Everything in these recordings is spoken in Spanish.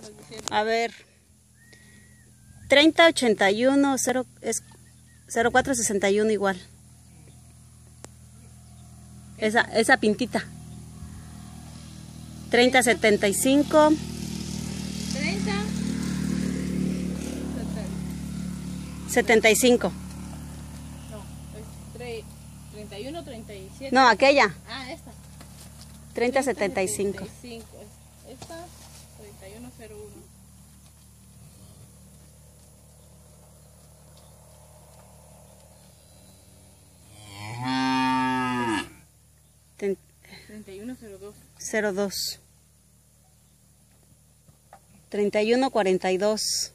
A ver. 3081 0 es 0461 igual. Esa pintita. 3075. 30 75. No, es 31 37. No, aquella. Ah, esta. 3075. 35. Esta 3101. Ten- 3102. 02. 3142.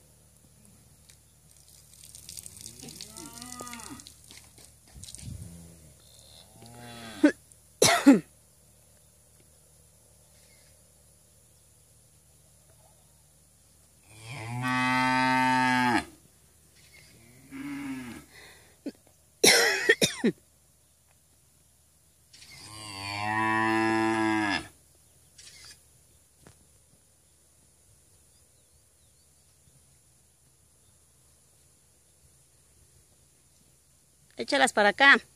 Échalas para acá.